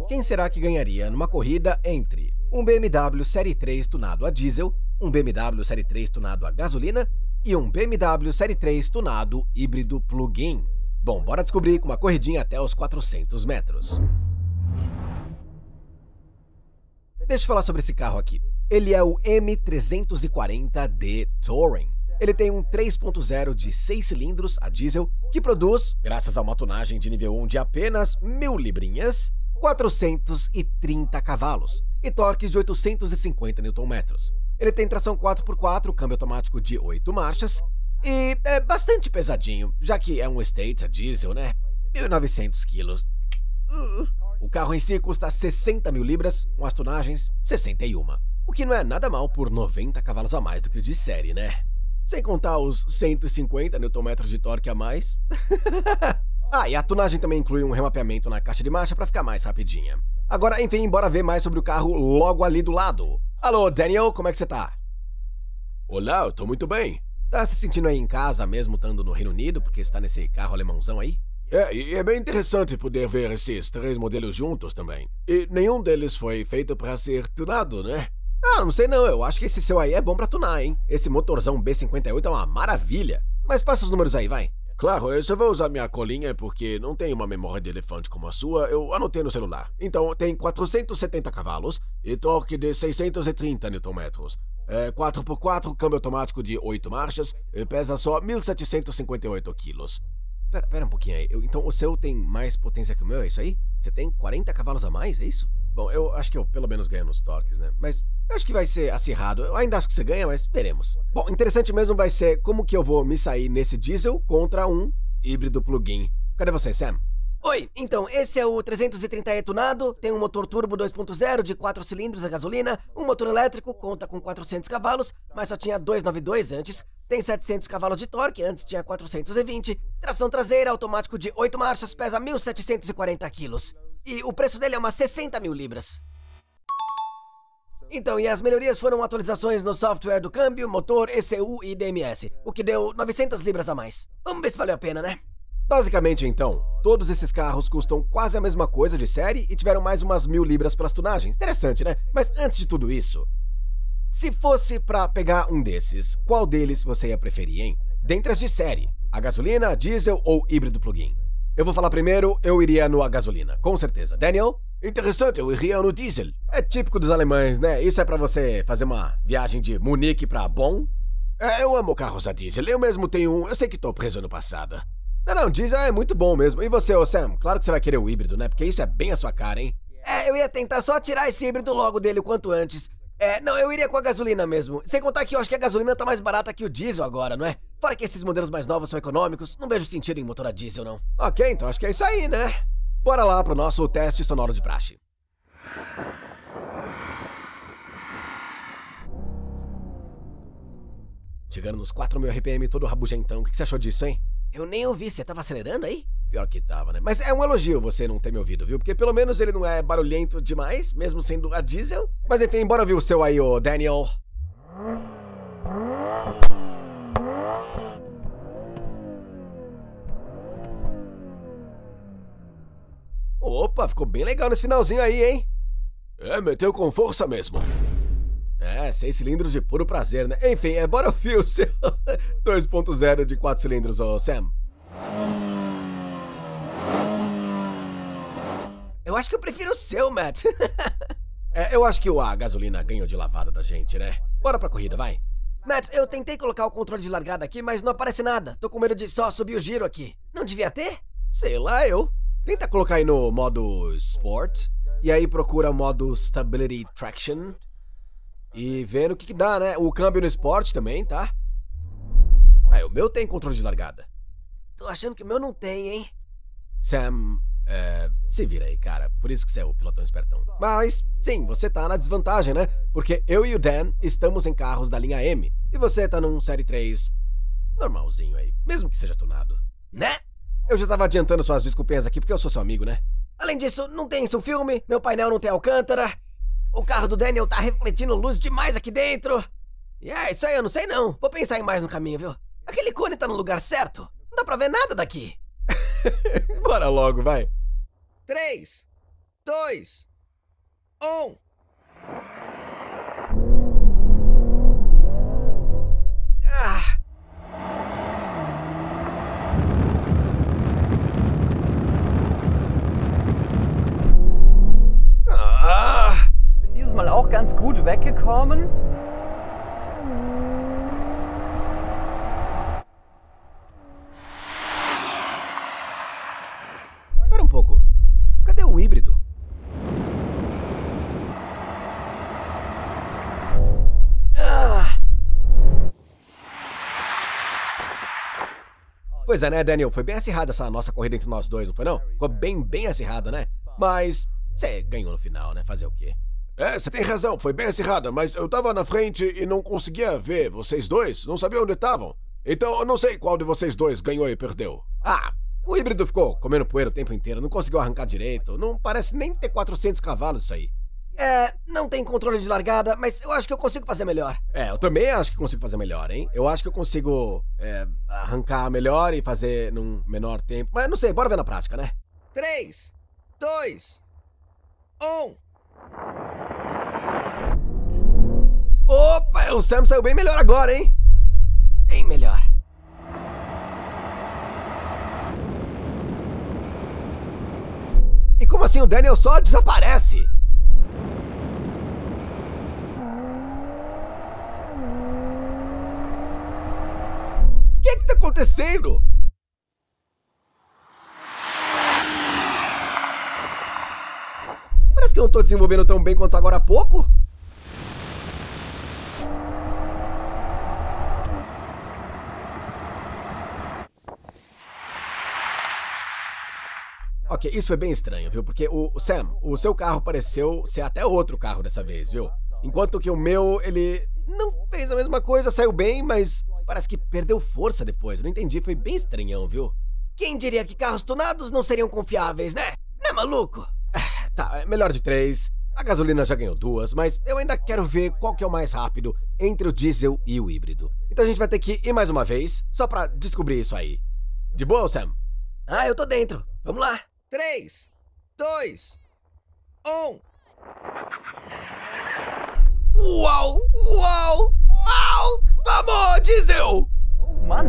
quem será que ganharia numa corrida entre um BMW Série 3 tunado a diesel, um BMW Série 3 tunado a gasolina e um BMW Série 3 tunado híbrido plug-in? Bom, bora descobrir com uma corridinha até os 400 metros. Deixa eu falar sobre esse carro aqui. Ele é o M340D Touring. Ele tem um 3.0 de 6 cilindros a diesel, que produz, graças a uma tonagem de nível 1 de apenas 1000 librinhas, 430 cavalos e torques de 850 Nm. Ele tem tração 4x4, câmbio automático de 8 marchas e é bastante pesadinho, já que é um estate a diesel, né? 1.900 quilos. O carro em si custa 60 mil libras, com as tonagens 61. O que não é nada mal por 90 cavalos a mais do que o de série, né? Sem contar os 150 Nm de torque a mais. E a tunagem também inclui um remapeamento na caixa de marcha para ficar mais rapidinha. Agora, enfim, bora ver mais sobre o carro logo ali do lado. Alô, Daniel, como é que você tá? Olá, eu tô muito bem. Tá se sentindo aí em casa mesmo estando no Reino Unido, porque está nesse carro alemãozão aí? E é bem interessante poder ver esses 3 modelos juntos também. E nenhum deles foi feito para ser tunado, né? Não sei não, eu acho que esse seu aí é bom pra tunar, hein? Esse motorzão B58 é uma maravilha. Mas passa os números aí, vai. Claro, eu só vou usar minha colinha porque não tem uma memória de elefante como a sua, eu anotei no celular. Então, tem 470 cavalos e torque de 630 Nm. 4x4, câmbio automático de 8 marchas e pesa só 1.758 quilos. Pera um pouquinho aí. Então o seu tem mais potência que o meu, é isso aí? Você tem 40 cavalos a mais, é isso? Bom, eu acho que eu pelo menos ganho nos torques, né? Mas eu acho que vai ser acirrado. Eu ainda acho que você ganha, mas veremos. Bom, interessante mesmo vai ser como que eu vou me sair nesse diesel contra um híbrido plug-in. Cadê você, Sam? Oi, então, esse é o 330e tunado, tem um motor turbo 2.0 de 4 cilindros a gasolina, um motor elétrico, conta com 400 cavalos, mas só tinha 292 antes, tem 700 cavalos de torque, antes tinha 420, tração traseira, automático de 8 marchas, pesa 1.740 quilos. E o preço dele é umas 60 mil libras. Então, e as melhorias foram atualizações no software do câmbio, motor, ECU e DMS, o que deu 900 libras a mais. Vamos ver se valeu a pena, né? Basicamente, então, todos esses carros custam quase a mesma coisa de série e tiveram mais umas 1000 libras pelas tunagens. Interessante, né? Mas antes de tudo isso, se fosse pra pegar um desses, qual deles você ia preferir, hein? Dentre as de série, a gasolina, a diesel ou híbrido plug-in? Eu vou falar primeiro, eu iria no a gasolina, com certeza. Daniel? Interessante, eu iria no diesel. É típico dos alemães, né? Isso é pra você fazer uma viagem de Munique pra Bonn? Eu amo carros a diesel, eu mesmo tenho um, eu sei que tô preso no passado. Não, diesel é muito bom mesmo. E você, ô Sam? Claro que você vai querer o híbrido, né? Porque isso é bem a sua cara, hein? Eu ia tentar só tirar esse híbrido logo dele o quanto antes. Não, eu iria com a gasolina mesmo. Sem contar que eu acho que a gasolina tá mais barata que o diesel agora, não é? Fora que esses modelos mais novos são econômicos, não vejo sentido em motor a diesel, não. Ok, então acho que é isso aí, né? Bora lá pro nosso teste sonoro de praxe. Chegando nos 4.000 RPM, todo rabugentão. O que você achou disso, hein? Eu nem ouvi, você tava acelerando aí? Pior que tava, né? Mas é um elogio você não ter me ouvido, viu? Porque pelo menos ele não é barulhento demais, mesmo sendo a diesel. Mas enfim, bora ver o seu aí, ô Daniel. Opa, ficou bem legal nesse finalzinho aí, hein? Meteu com força mesmo. 6 cilindros de puro prazer, né? Enfim, bora ouvir o seu 2.0 de 4 cilindros, ô Sam. Eu acho que eu prefiro o seu, Matt. Eu acho que a gasolina ganhou de lavada da gente, né? Bora pra corrida, vai. Matt, eu tentei colocar o controle de largada aqui, mas não aparece nada. Tô com medo de só subir o giro aqui. Não devia ter? Sei lá, eu. Tenta colocar aí no modo Sport. E aí procura o modo Stability Traction. E vendo o que dá, né? O câmbio no Sport também, tá? O meu tem controle de largada. Tô achando que o meu não tem, hein? Sam, se vira aí, cara. Por isso que você é o pilotão espertão. Mas, sim, você tá na desvantagem, né? Porque eu e o Dan estamos em carros da linha M. E você tá num Série 3 normalzinho aí, mesmo que seja tunado. Né? Eu já tava adiantando suas desculpinhas aqui porque eu sou seu amigo, né? Além disso, não tem seu filme, meu painel não tem alcântara. O carro do Daniel tá refletindo luz demais aqui dentro. E isso aí eu não sei não. Vou pensar em mais no caminho, viu? Aquele cone tá no lugar certo. Não dá pra ver nada daqui. Bora logo, vai. 3, 2, 1. Ah! Ah! Bin dieses Mal auch ganz gut weggekommen. Espera um pouco. Cadê o híbrido? Ah! Pois é, né, Daniel? Foi bem acirrada essa nossa corrida entre nós dois, não foi não? Ficou bem acirrada, né? Mas você ganhou no final, né? Fazer o quê? É, você tem razão, foi bem acirrada, mas eu tava na frente e não conseguia ver vocês dois, não sabia onde estavam. Então eu não sei qual de vocês dois ganhou e perdeu. Ah, o híbrido ficou comendo poeira o tempo inteiro, não conseguiu arrancar direito, não parece nem ter 400 cavalos isso aí. Não tem controle de largada, mas eu acho que eu consigo fazer melhor. Eu também acho que consigo fazer melhor, hein? Eu acho que eu consigo arrancar melhor e fazer num menor tempo, mas não sei, bora ver na prática, né? 3, 2, 1... Opa, o Sam saiu bem melhor agora, hein? Bem melhor. E como assim o Daniel só desaparece? O que tá acontecendo? Parece que eu não tô desenvolvendo tão bem quanto agora há pouco. Ok, isso foi bem estranho, viu? Porque Sam, o seu carro pareceu ser até outro carro dessa vez, viu? Enquanto que o meu, ele não fez a mesma coisa, saiu bem, mas parece que perdeu força depois. Eu não entendi, foi bem estranhão, viu? Quem diria que carros tunados não seriam confiáveis, né? Não é maluco? Tá, melhor de 3. A gasolina já ganhou 2, mas eu ainda quero ver qual que é o mais rápido entre o diesel e o híbrido. Então a gente vai ter que ir mais uma vez, só pra descobrir isso aí. De boa, Sam? Eu tô dentro. Vamos lá. 3, 2, 1... Uau! Uau! Uau! Vamos, diesel! Oh Mann!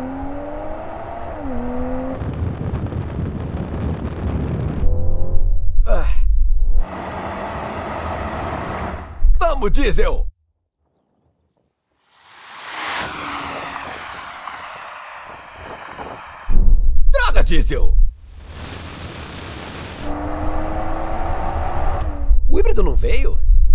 Vamos, diesel! Droga, diesel! O híbrido não veio?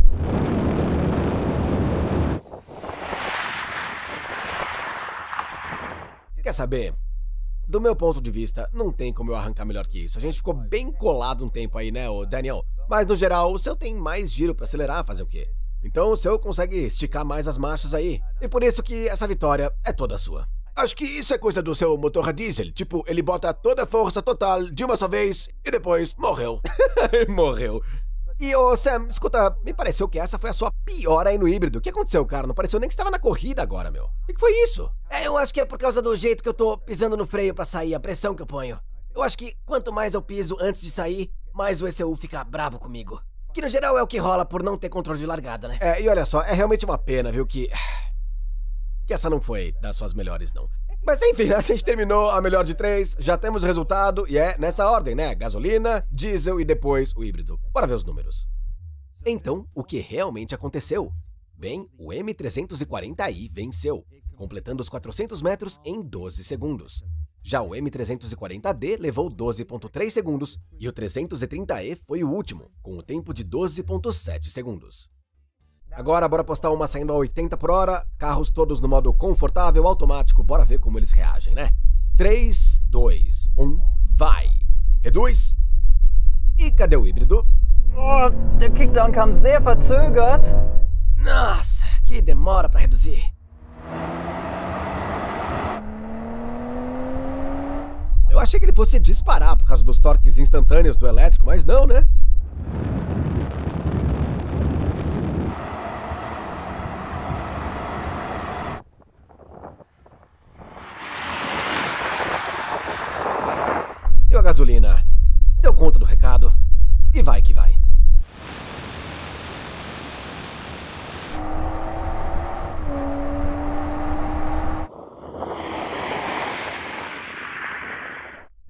Quer saber? Do meu ponto de vista, não tem como eu arrancar melhor que isso. A gente ficou bem colado um tempo aí, né, ô Daniel? Mas no geral, o seu tem mais giro pra acelerar, fazer o quê? Então o seu consegue esticar mais as marchas aí. E por isso que essa vitória é toda sua. Acho que isso é coisa do seu motor a diesel. Tipo, ele bota toda a força total de uma só vez e depois morreu. Morreu. E, Sam, escuta, me pareceu que essa foi a sua pior aí no híbrido. O que aconteceu, cara? Não pareceu nem que estava na corrida agora, meu. O que foi isso? Eu acho que é por causa do jeito que eu tô pisando no freio pra sair, a pressão que eu ponho. Eu acho que quanto mais eu piso antes de sair, mais o ECU fica bravo comigo. Que no geral é o que rola por não ter controle de largada, né? E olha só, é realmente uma pena, viu, que essa não foi das suas melhores, não. Mas enfim, a gente terminou a melhor de 3, já temos o resultado e é nessa ordem, né? Gasolina, diesel e depois o híbrido. Bora ver os números. Então, o que realmente aconteceu? Bem, o M340i venceu, completando os 400 metros em 12 segundos. Já o M340D levou 12,3 segundos e o 330e foi o último, com o tempo de 12,7 segundos. Agora, bora postar uma saindo a 80 por hora, carros todos no modo confortável, automático, bora ver como eles reagem, né? 3, 2, 1, vai! Reduz! E cadê o híbrido? Oh, der Kickdown kam sehr verzögert. Nossa, que demora pra reduzir. Eu achei que ele fosse disparar por causa dos torques instantâneos do elétrico, mas não, né? E a gasolina? Deu conta do recado? E vai que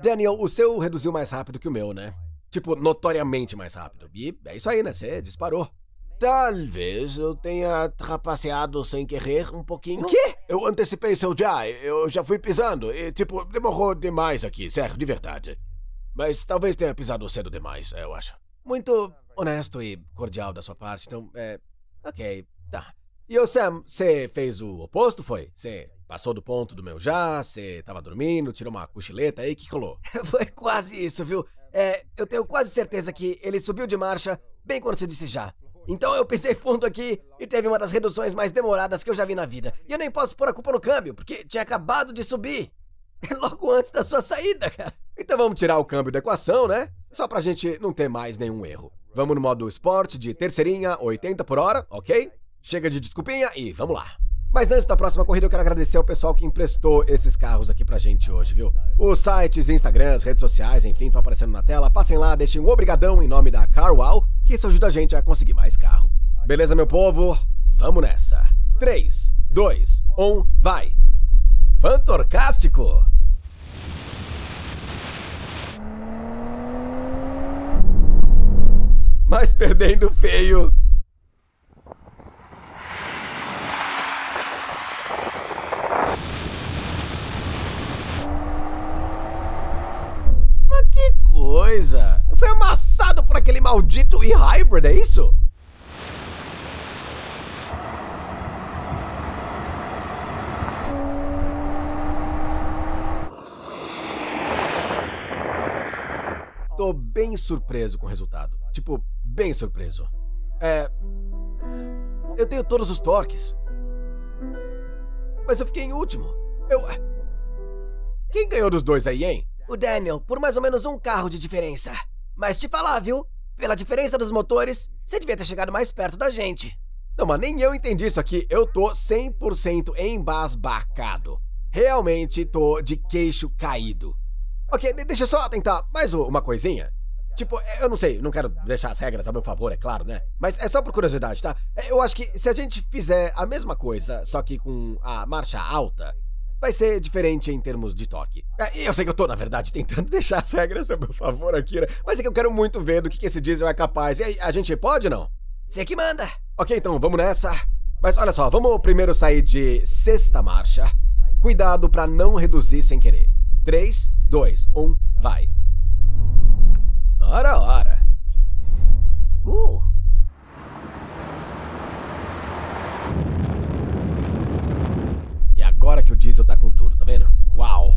Daniel, o seu reduziu mais rápido que o meu, né? Tipo, notoriamente mais rápido. E é isso aí, né? Você disparou. Talvez eu tenha trapaceado sem querer um pouquinho. O quê? Eu antecipei seu eu já fui pisando e, tipo, demorou demais aqui, sério, de verdade. Mas talvez tenha pisado cedo demais, eu acho. Muito honesto e cordial da sua parte, então, ok, tá. E o Sam, você fez o oposto, foi? Você passou do ponto do meu já, você tava dormindo, tirou uma cochileta aí, que rolou? Foi quase isso, viu? Eu tenho quase certeza que ele subiu de marcha bem quando você disse já. Então eu pisei fundo aqui e teve uma das reduções mais demoradas que eu já vi na vida. E eu nem posso pôr a culpa no câmbio, porque tinha acabado de subir. Logo antes da sua saída, cara. Então vamos tirar o câmbio da equação, né? Só pra gente não ter mais nenhum erro. Vamos no modo esporte de terceirinha, 80 por hora, ok? Chega de desculpinha e vamos lá. Mas antes da próxima corrida eu quero agradecer ao pessoal que emprestou esses carros aqui pra gente hoje, viu? Os sites, Instagrams, redes sociais, enfim, estão aparecendo na tela. Passem lá, deixem um obrigadão em nome da CarWow, que isso ajuda a gente a conseguir mais carro. Beleza, meu povo? Vamos nessa. 3, 2, 1, vai! Fantorcástico! Mas perdendo feio. Mas que coisa! Eu fui amassado por aquele maldito e-hybrid, é isso? Tô bem surpreso com o resultado. Tipo, bem surpreso. Eu tenho todos os torques. Mas eu fiquei em último. Quem ganhou dos dois aí, hein? O Daniel, por mais ou menos um carro de diferença. Mas te falar, viu? Pela diferença dos motores, você devia ter chegado mais perto da gente. Não, mas nem eu entendi isso aqui. Eu tô 100% embasbacado. Realmente tô de queixo caído. Ok, deixa eu só tentar mais uma coisinha. Tipo, eu não sei, não quero deixar as regras a meu favor, é claro, né? Mas é só por curiosidade, tá? Eu acho que se a gente fizer a mesma coisa, só que com a marcha alta, vai ser diferente em termos de torque. Eu sei que eu tô, na verdade, tentando deixar as regras a meu favor aqui, né? Mas é que eu quero muito ver do que esse diesel é capaz. E aí, a gente pode ou não? Você que manda. Ok, então vamos nessa. Mas olha só, vamos primeiro sair de sexta marcha. Cuidado pra não reduzir sem querer. 3, 2, 1, vai. Ora. E agora que o diesel tá com tudo, tá vendo? Uau.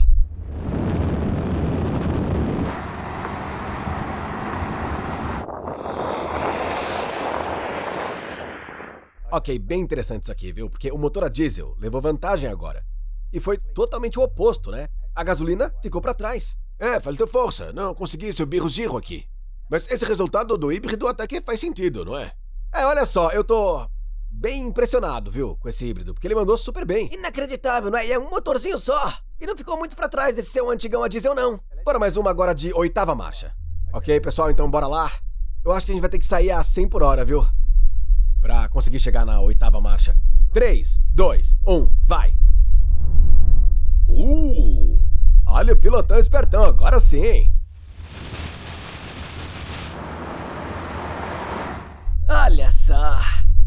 Ok, bem interessante isso aqui, viu? Porque o motor a diesel levou vantagem agora. E foi totalmente o oposto, né? A gasolina ficou pra trás. Faltou força, não consegui subir o giro aqui. Mas esse resultado do híbrido até que faz sentido, não é? Olha só, eu tô bem impressionado, viu, com esse híbrido, porque ele mandou super bem. Inacreditável, não é? E é um motorzinho só. E não ficou muito pra trás desse seu antigão a diesel, não. Bora mais uma agora de 8ª marcha. Ok, pessoal, então bora lá. Eu acho que a gente vai ter que sair a 100 por hora, viu? Pra conseguir chegar na 8ª marcha. 3, 2, 1, vai! Olha o pilotão espertão, agora sim! Olha só!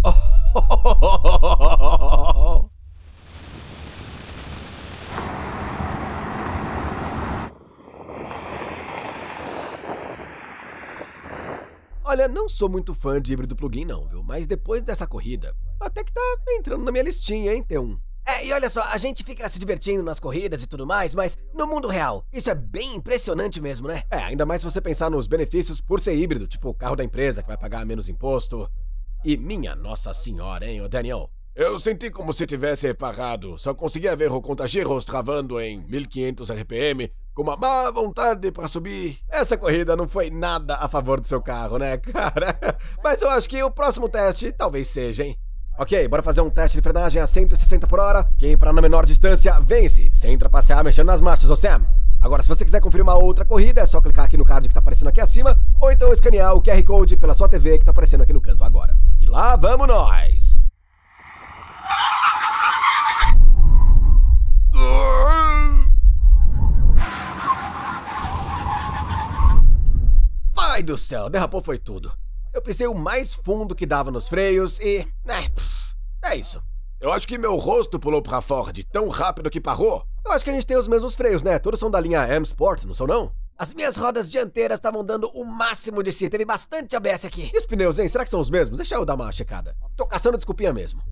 Olha, não sou muito fã de híbrido plug-in não, viu? Mas depois dessa corrida, até que tá entrando na minha listinha, hein, T1. E olha só, a gente fica se divertindo nas corridas e tudo mais, mas no mundo real, isso é bem impressionante mesmo, né? Ainda mais se você pensar nos benefícios por ser híbrido, tipo o carro da empresa que vai pagar menos imposto. E minha nossa senhora, hein, ô Daniel? Eu senti como se tivesse parado. Só conseguia ver o contagiros travando em 1500 RPM, com uma má vontade pra subir. Essa corrida não foi nada a favor do seu carro, né, cara? Mas eu acho que o próximo teste talvez seja, hein? Ok, bora fazer um teste de frenagem a 160 por hora. Quem parar na menor distância, vence, sem trapacear mexendo nas marchas, ô Sam. Agora, se você quiser conferir uma outra corrida, é só clicar aqui no card que tá aparecendo aqui acima, ou então escanear o QR Code pela sua TV que tá aparecendo aqui no canto agora. E lá vamos nós! Ai do céu, derrapou foi tudo. Eu pisei o mais fundo que dava nos freios e... é isso. Eu acho que meu rosto pulou pra fora de tão rápido que parou. Eu acho que a gente tem os mesmos freios, né? Todos são da linha M Sport, não são não? As minhas rodas dianteiras estavam dando o máximo de si. Teve bastante ABS aqui. E os pneus, hein? Será que são os mesmos? Deixa eu dar uma checada. Tô caçando desculpinha mesmo.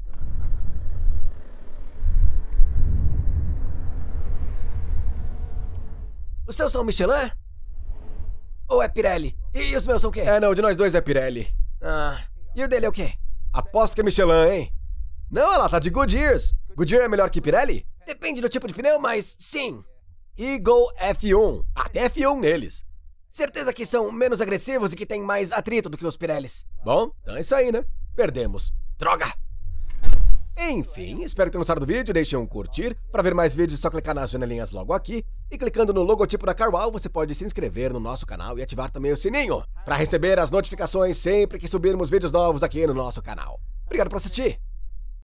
Os seus são Michelin? Ou é Pirelli? E os meus são o quê? Não, de nós dois é Pirelli. E o dele é o quê? Aposto que é Michelin, hein? Não, ela tá de Goodyears. Goodyear é melhor que Pirelli? Depende do tipo de pneu, mas sim. Eagle F1. Tem F1 neles. Certeza que são menos agressivos e que tem mais atrito do que os Pirellis. Bom, então é isso aí, né? Perdemos. Droga! Enfim, espero que tenham gostado do vídeo, deixem um curtir. Para ver mais vídeos é só clicar nas janelinhas logo aqui. E clicando no logotipo da Carwow, você pode se inscrever no nosso canal e ativar também o sininho para receber as notificações sempre que subirmos vídeos novos aqui no nosso canal. Obrigado por assistir.